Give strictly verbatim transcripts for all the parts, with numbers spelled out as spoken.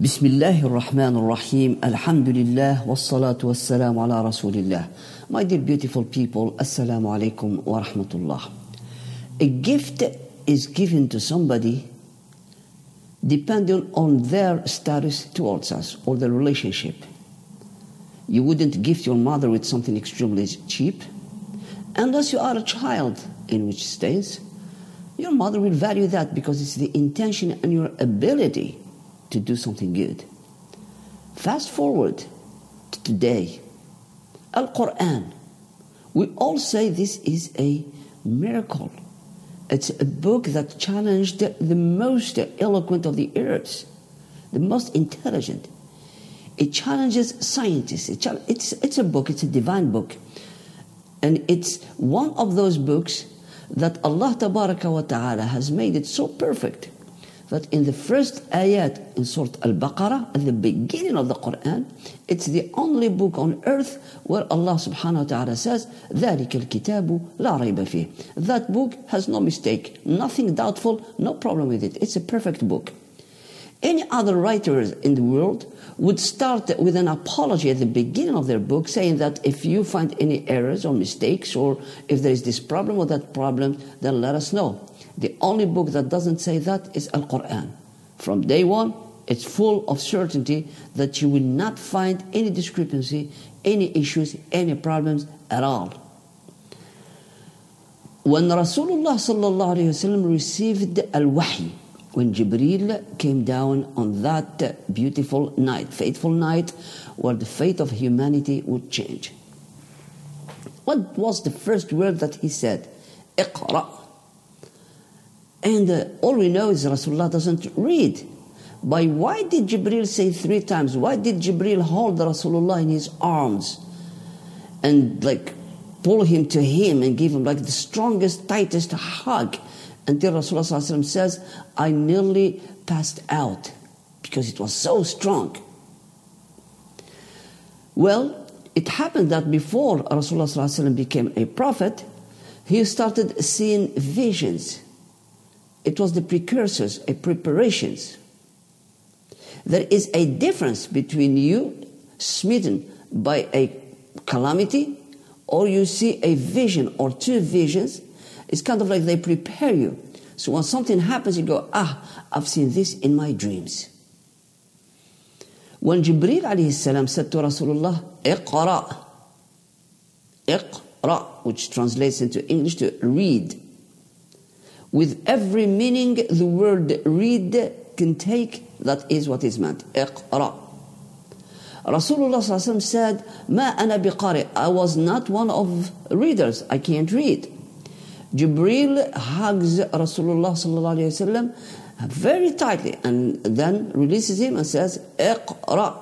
بسم الله الرحمن الرحيم الحمد لله والصلاة والسلام على رسول الله. My dear beautiful people, Assalamu alaikum wa rahmatullah. A gift is given to somebody depending on their status towards us or their relationship. You wouldn't gift your mother with something extremely cheap unless you are a child, in which states your mother will value that because it's the intention and your ability to do something good. Fast forward to today, Al-Quran. We all say this is a miracle. It's a book that challenged the most eloquent of the earth, the most intelligent. It challenges scientists. It chall- it's, it's a book, it's a divine book. And it's one of those books that Allah Tabaraka wa Ta'ala has made it so perfect that in the first ayat in Surah Al-Baqarah, at the beginning of the Quran, it's the only book on earth where Allah subhanahu wa ta'ala says, ذَلِكَ الْكِتَابُ لَا رَيْبَ فِيهِ. That book has no mistake, nothing doubtful, no problem with it. It's a perfect book. Any other writers in the world would start with an apology at the beginning of their book, saying that if you find any errors or mistakes, or if there is this problem or that problem, then let us know. The only book that doesn't say that is Al-Quran. From day one, it's full of certainty that you will not find any discrepancy, any issues, any problems at all. When Rasulullah sallallahu alayhi wa sallam received Al-Wahy, when Jibreel came down on that beautiful night, fateful night, where the fate of humanity would change, what was the first word that he said? Iqra. And uh, all we know is Rasulullah doesn't read. But why did Jibreel say three times? Why did Jibreel hold Rasulullah in his arms and like pull him to him and give him like the strongest, tightest hug until Rasulullah says, I nearly passed out because it was so strong? Well, it happened that before Rasulullah became a prophet, he started seeing visions. It was the precursors, a preparations. There is a difference between you smitten by a calamity or you see a vision or two visions. It's kind of like they prepare you. So when something happens, you go, ah, I've seen this in my dreams. When Jibreel alayhi salam said to Rasulullah, Iqra, Iqra, which translates into English to read. With every meaning the word read can take, that is what is meant. Iqra. Rasulullah said, Ma ana biqari. I was not one of readers. I can't read. Jibreel hugs Rasulullah sallallahu alayhi wa sallam very tightly and then releases him and says, Iqra.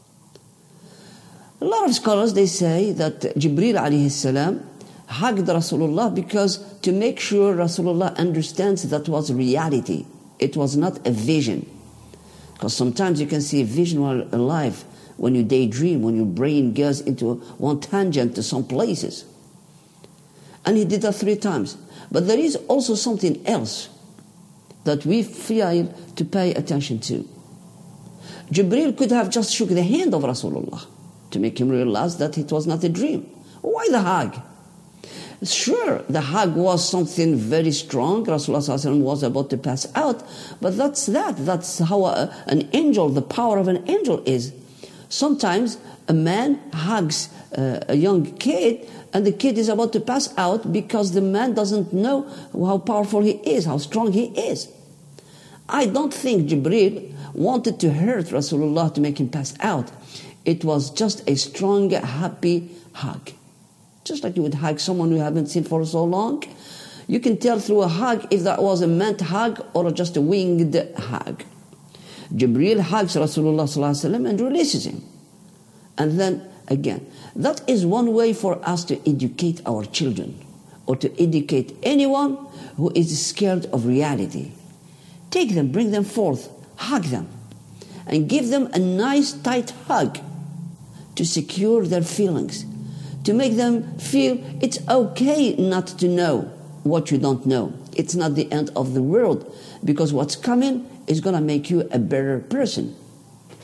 A lot of scholars, they say that Jibreel alayhi salam hugged Rasulullah because to make sure Rasulullah understands that was reality. It was not a vision. Because sometimes you can see a vision while alive when you daydream, when your brain goes into one tangent to some places. And he did that three times. But there is also something else that we feel to pay attention to. Jibreel could have just shook the hand of Rasulullah to make him realize that it was not a dream. Why the hug? Sure, the hug was something very strong. Rasulullah was about to pass out, but that's that. That's how a, an angel, the power of an angel is. Sometimes a man hugs uh, a young kid, and the kid is about to pass out because the man doesn't know how powerful he is, how strong he is. I don't think Jibreel wanted to hurt Rasulullah to make him pass out. It was just a strong, happy hug. Just like you would hug someone you haven't seen for so long. You can tell through a hug if that was a meant hug or just a winged hug. Jibreel hugs Rasulullah sallallahu alaihi wasallam and releases him. And then again, that is one way for us to educate our children or to educate anyone who is scared of reality. Take them, bring them forth, hug them, and give them a nice tight hug to secure their feelings, to make them feel it's okay not to know what you don't know. It's not the end of the world, because what's coming is going to make you a better person.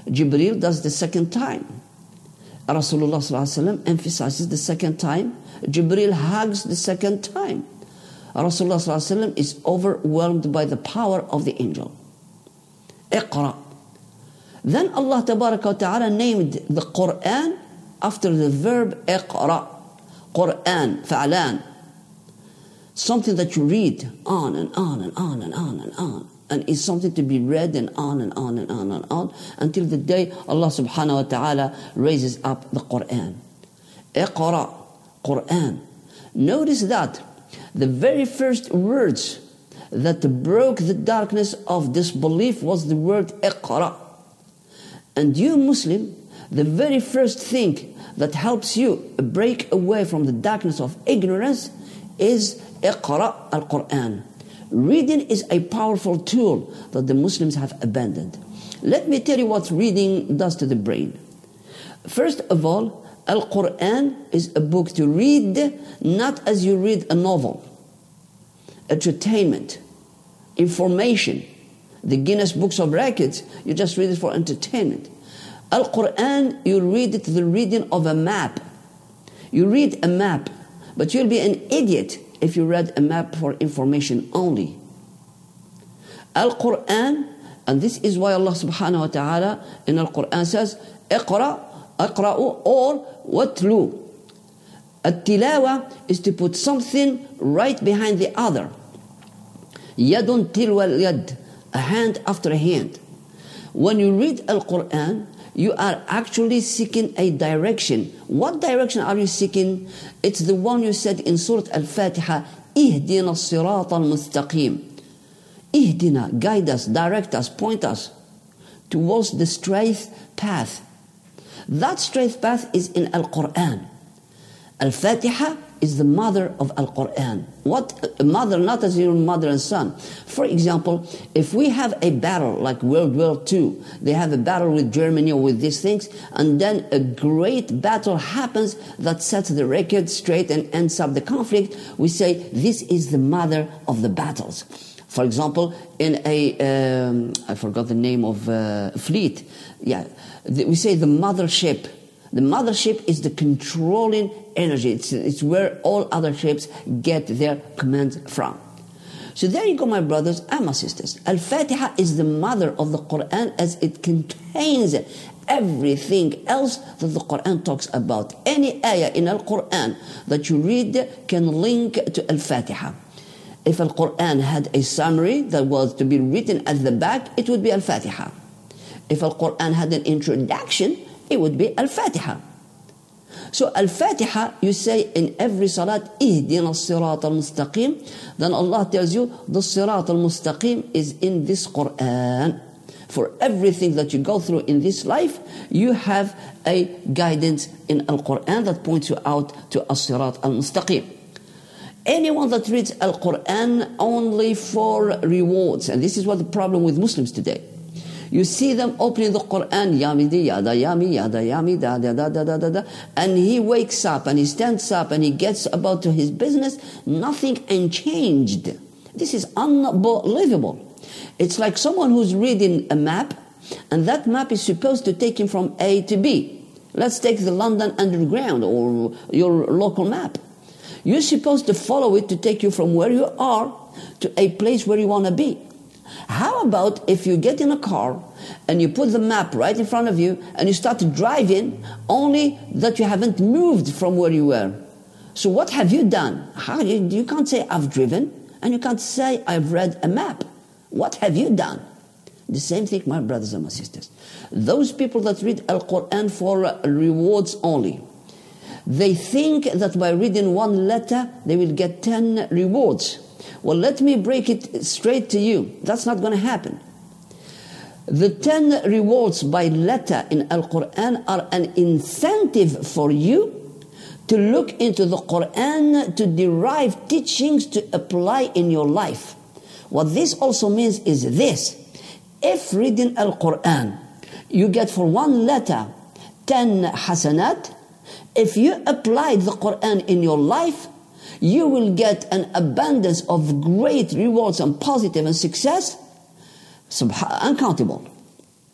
Jibril does the second time. Rasulullah sallallahu alaihi wasallam emphasizes the second time. Jibril hugs the second time. Rasulullah sallallahu alaihi wasallam is overwhelmed by the power of the angel. Iqra. Then Allah tabaraka wa ta'ala named the Quran after the verb iqra. Quran, fa'lan. Something that you read on and on and on and on and on. And it's something to be read and on and on and on and on until the day Allah subhanahu wa ta'ala raises up the Quran. Iqra, Quran. Notice that the very first words that broke the darkness of disbelief was the word Iqra. And you Muslim, the very first thing that helps you break away from the darkness of ignorance is Iqra al-Quran. Reading is a powerful tool that the Muslims have abandoned. Let me tell you what reading does to the brain. First of all, Al-Quran is a book to read, not as you read a novel. Entertainment, information. The Guinness Books of Records, you just read it for entertainment. Al-Quran, you read it the reading of a map. You read a map, but you'll be an idiot if you read a map for information only. Al-Quran, and this is why Allah subhanahu wa ta'ala in Al-Quran says, Iqra, Aqra'u, or Watlu. At-tilawa is to put something right behind the other. Yadun tilwa yad, a hand after a hand. When you read Al-Quran, you are actually seeking a direction. What direction are you seeking? It's the one you said in Surah Al-Fatiha, Ihdina as-sirat al-mustaqim. Ihdina, guide us, direct us, point us towards the straight path. That straight path is in Al-Quran. Al-Fatiha is the mother of Al-Quran. What mother, not as your mother and son. For example, if we have a battle like World War Two, they have a battle with Germany or with these things, and then a great battle happens that sets the record straight and ends up the conflict, we say this is the mother of the battles. For example, in a, um, I forgot the name of uh, fleet, yeah, we say the mothership. The mothership is the controlling energy. It's, it's where all other ships get their commands from. So there you go, my brothers and my sisters. Al-Fatiha is the mother of the Quran as it contains everything else that the Quran talks about. Any ayah in Al-Quran that you read can link to Al-Fatiha. If Al-Quran had a summary that was to be written at the back, it would be Al-Fatiha. If Al-Quran had an introduction, it would be Al-Fatiha. So Al-Fatiha, you say in every salat, Ihdina as-sirat al-mustaqim. Then Allah tells you, the sirat al-mustaqim is in this Quran. For everything that you go through in this life, you have a guidance in Al-Quran that points you out to as-sirat al-mustaqim. Anyone that reads Al-Quran only for rewards, and this is what the problem with Muslims today. You see them opening the Quran, yamidi, yada, yami, yada, yami, da, da, da, da, da, da, da, and he wakes up and he stands up and he gets about to his business, nothing unchanged. This is unbelievable. It's like someone who's reading a map, and that map is supposed to take him from A to B. Let's take the London Underground or your local map. You're supposed to follow it to take you from where you are to a place where you want to be. How about if you get in a car and you put the map right in front of you and you start driving, only that you haven't moved from where you were? So what have you done? How you, you can't say I've driven, and you can't say I've read a map. What have you done? The same thing, my brothers and my sisters. Those people that read Al-Quran for rewards only, they think that by reading one letter, they will get ten rewards. Well, let me break it straight to you. That's not going to happen. The ten rewards by letter in Al-Quran are an incentive for you to look into the Quran, to derive teachings to apply in your life. What this also means is this. If reading Al-Quran, you get for one letter ten hasanat, if you applied the Quran in your life, you will get an abundance of great rewards and positive and success, uncountable.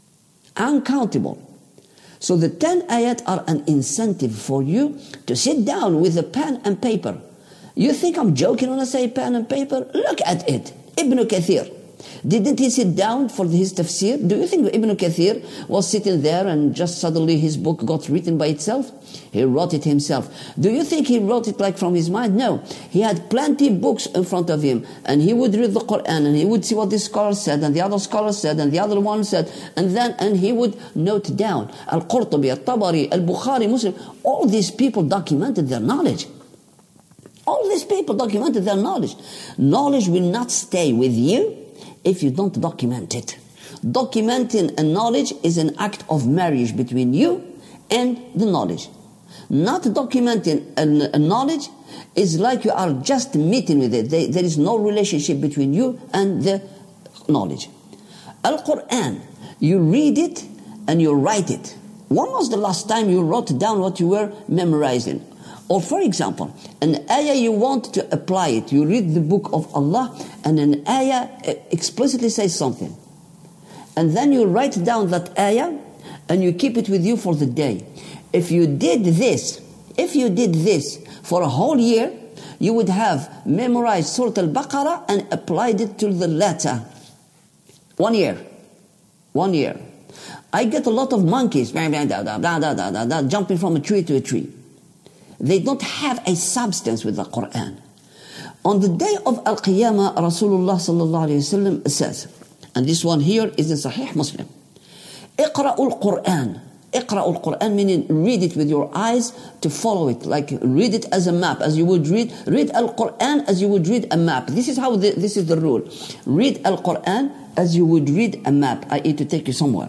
Uncountable. So the ten ayat are an incentive for you to sit down with a pen and paper. You think I'm joking when I say pen and paper? Look at it. Ibn Kathir. Didn't he sit down for his tafsir? Do you think Ibn Kathir was sitting there and just suddenly his book got written by itself? He wrote it himself. Do you think he wrote it like from his mind? No. He had plenty of books in front of him, and he would read the Quran, and he would see what this scholar said, and the other scholar said, and the other one said, and then, and he would note down. Al-Qurtubi, Al-Tabari, Al-Bukhari, Muslim, all these people documented their knowledge. All these people documented their knowledge. Knowledge will not stay with you if you don't document it. Documenting a knowledge is an act of marriage between you and the knowledge. Not documenting a, a knowledge is like you are just meeting with it. There, there is no relationship between you and the knowledge. Al-Quran, you read it and you write it. When was the last time you wrote down what you were memorizing? Or for example, an ayah you want to apply it. You read the book of Allah and an ayah explicitly says something. And then you write down that ayah and you keep it with you for the day. If you did this, if you did this for a whole year, you would have memorized Surah Al-Baqarah and applied it to the letter. One year. One year. I get a lot of monkeys jumping from a tree to a tree. They don't have a substance with the Quran. On the day of Al-Qiyamah, Rasulullah sallallahu alayhi wa sallam says, and this one here is in Sahih Muslim, Iqra'ul Quran. Iqra'ul Quran meaning read it with your eyes to follow it, like read it as a map, as you would read, read Al-Quran as you would read a map. This is how, the, this is the rule. Read Al-Quran as you would read a map, that is to take you somewhere.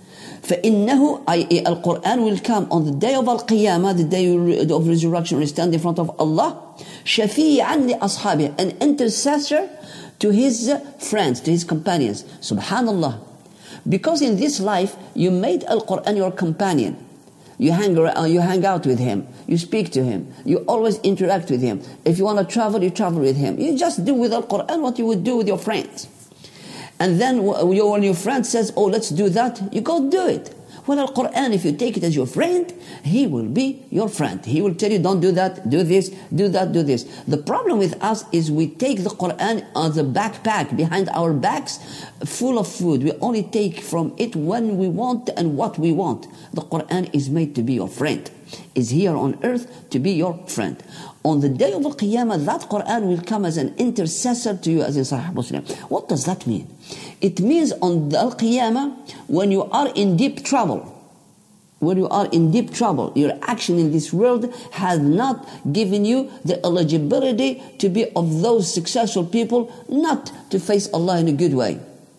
فإنه أي Al-Quran will come on the day of Al-Qiyamah, the day of resurrection, we stand in front of Allah, شفيعا لأصحابه, an intercessor to his friends, to his companions. Subhanallah. Because in this life, you made Al-Quran your companion. You hang around, you hang out with him. You speak to him. You always interact with him. If you want to travel, you travel with him. You just do with Al-Quran what you would do with your friends. And then when your friend says, oh, let's do that, you go do it. Well, Al-Quran, if you take it as your friend, he will be your friend. He will tell you, don't do that, do this, do that, do this. The problem with us is we take the Quran on the backpack, behind our backs, full of food. We only take from it when we want and what we want. The Quran is made to be your friend. Is here on earth to be your friend. On the day of Al-Qiyamah, that Quran will come as an intercessor to you, as in Sahih Muslim. What does that mean? It means on the Al-Qiyamah, when you are in deep trouble, when you are in deep trouble, your action in this world has not given you the eligibility to be of those successful people, not to face Allah in a good way.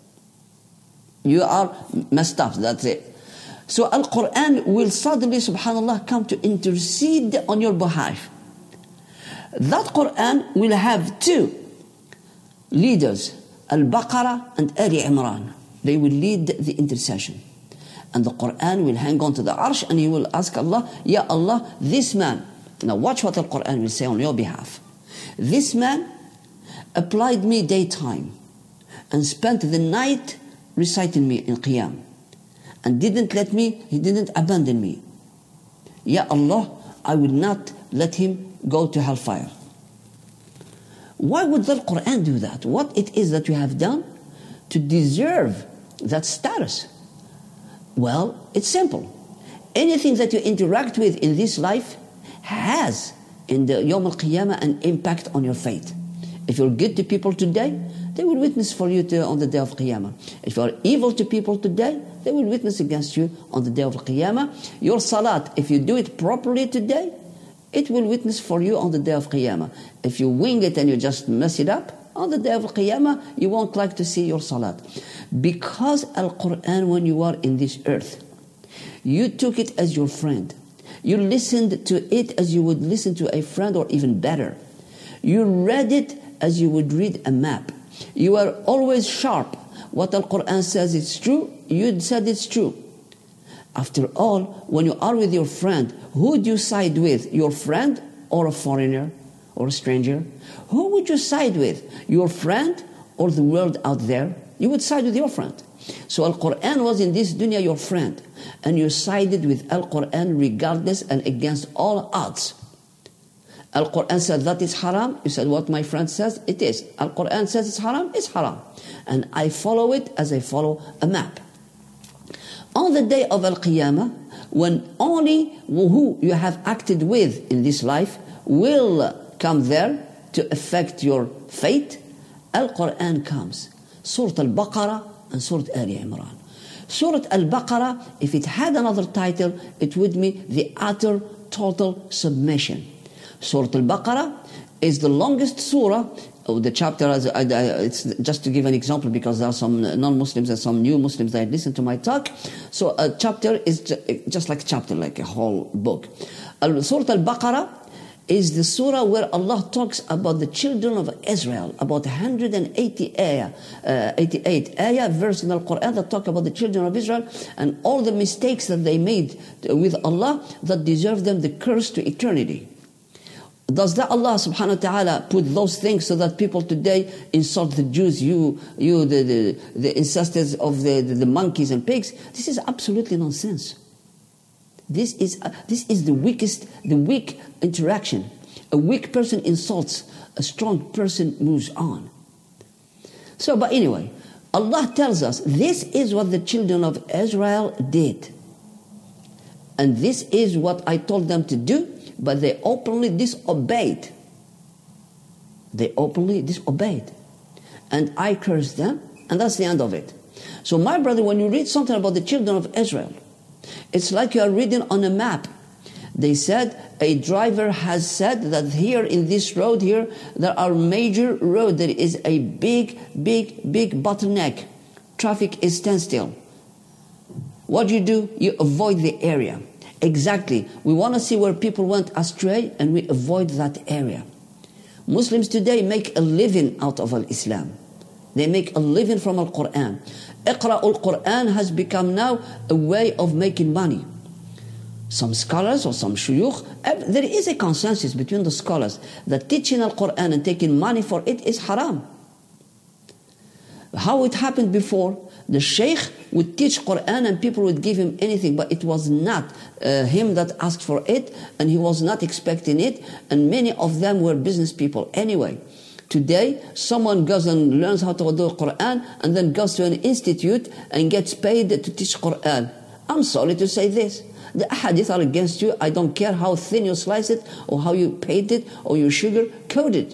You are messed up, that's it. So Al-Quran will suddenly, subhanAllah, come to intercede on your behalf. That Quran will have two leaders, Al-Baqarah and Ali Imran. They will lead the intercession. And the Quran will hang on to the arsh and he will ask Allah, Ya Allah, this man, now watch what the Quran will say on your behalf. This man applied me daytime and spent the night reciting me in Qiyam. And didn't let me, he didn't abandon me. Ya Allah, I will not let him go to hellfire. Why would the Quran do that? What it is that you have done to deserve that status? Well, it's simple. Anything that you interact with in this life has in the Yawm al-Qiyamah an impact on your fate. If you're good to people today, they will witness for you to, on the day of Qiyamah. If you are evil to people today, they will witness against you on the day of Qiyamah. Your salat, if you do it properly today, it will witness for you on the day of Qiyamah. If you wing it and you just mess it up, on the day of Qiyamah, you won't like to see your salat. Because Al-Quran, when you are in this earth, you took it as your friend. You listened to it as you would listen to a friend, or even better. You read it as you would read a map. You are always sharp. What Al-Quran says is true, you said it's true. After all, when you are with your friend, who do you side with? Your friend or a foreigner or a stranger? Who would you side with? Your friend or the world out there? You would side with your friend. So Al-Quran was in this dunya your friend, and you sided with Al-Quran regardless and against all odds. Al-Quran said that is haram. You said what my friend says, it is. Al-Quran says it's haram, it's haram. And I follow it as I follow a map. On the day of Al-Qiyamah, when only who you have acted with in this life will come there to affect your fate, Al-Quran comes. Surah Al-Baqarah and Surah Ali Imran. Surah Al-Baqarah, if it had another title, it would be the utter, total submission. Surah Al-Baqarah is the longest surah. Oh, the chapter, it's just to give an example, because there are some non-Muslims and some new Muslims that listen to my talk. So a chapter is just like a chapter, like a whole book. Surah Al-Baqarah is the surah where Allah talks about the children of Israel, about one hundred eighty ayah, uh, eighty-eight ayah verse in the Quran that talk about the children of Israel and all the mistakes that they made with Allah that deserve them the curse to eternity. Does that Allah subhanahu wa ta'ala put those things so that people today insult the Jews, you, you the, the, the ancestors of the, the, the monkeys and pigs? This is absolutely nonsense. This is, uh, this is the weakest, the weak interaction. A weak person insults, a strong person moves on. So, but anyway, Allah tells us this is what the children of Israel did. And this is what I told them to do, but they openly disobeyed. They openly disobeyed. And I cursed them, and that's the end of it. So my brother, when you read something about the children of Israel, it's like you are reading on a map. They said, a driver has said that here in this road here, there are major roads. There is a big, big, big bottleneck. Traffic is standstill. What do you do? You avoid the area. Exactly. We want to see where people went astray, and we avoid that area. Muslims today make a living out of Al-Islam. They make a living from Al-Quran. Iqra al-Quran has become now a way of making money. Some scholars or some shuyukh, there is a consensus between the scholars that teaching Al-Quran and taking money for it is haram. How it happened before, the sheikh would teach Quran and people would give him anything, but it was not uh, him that asked for it, and he was not expecting it, and many of them were business people anyway. Today, someone goes and learns how to do Quran and then goes to an institute and gets paid to teach Quran. I'm sorry to say this. The ahadith are against you. I don't care how thin you slice it or how you paint it or you sugar coat it.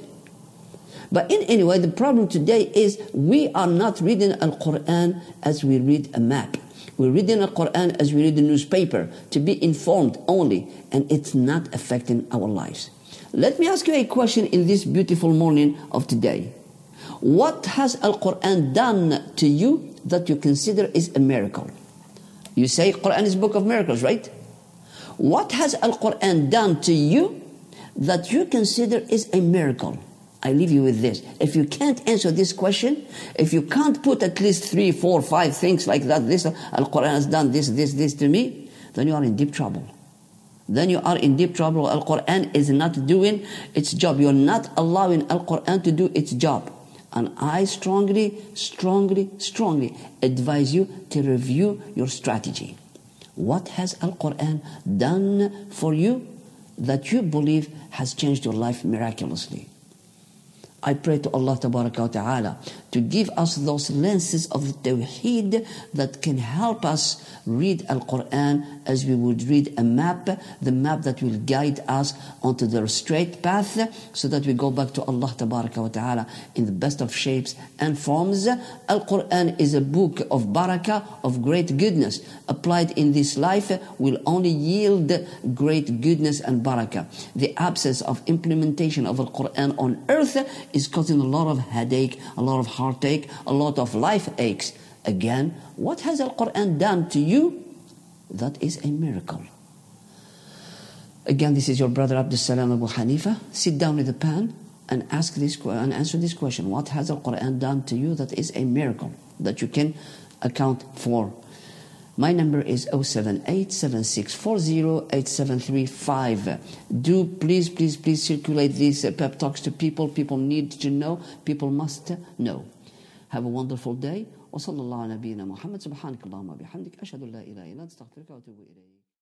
But in any way, the problem today is we are not reading Al-Quran as we read a map. We're reading Al-Quran as we read the newspaper, to be informed only, and it's not affecting our lives. Let me ask you a question in this beautiful morning of today. What has Al-Quran done to you that you consider is a miracle? You say Quran is a book of miracles, right? What has Al-Quran done to you that you consider is a miracle? I leave you with this. If you can't answer this question, if you can't put at least three, four, five things like that, this Al-Quran has done this, this, this to me, then you are in deep trouble. Then you are in deep trouble. Al-Quran is not doing its job. You're not allowing Al-Quran to do its job. And I strongly, strongly, strongly advise you to review your strategy. What has Al-Quran done for you that you believe has changed your life miraculously? I pray to Allah Tabaraka wa Ta'ala to give us those lenses of Tawheed that can help us read Al-Quran as we would read a map, the map that will guide us onto the straight path so that we go back to Allah Tabaraka wa Ta'ala in the best of shapes and forms. Al-Quran is a book of barakah, of great goodness. Applied in this life will only yield great goodness and barakah. The absence of implementation of Al-Quran on earth is causing a lot of headache, a lot of heartache, a lot of life aches. Again, what has Al-Quran done to you? That is a miracle. Again, this is your brother Abdul Salam Abu Hanifa. Sit down with a pen and ask this and answer this question. What has Al-Quran done to you that is a miracle that you can account for? My number is zero seven eight, seven six four zero, eight seven three five. Do please, please, please circulate these uh, pep talks to people. People need to know. People must know. Have a wonderful day. وصلى الله على نبينا محمد. سبحانك اللهم وبحمدك أشهد أن لا إله إلا أنت أستغفرك وأتوب إليك.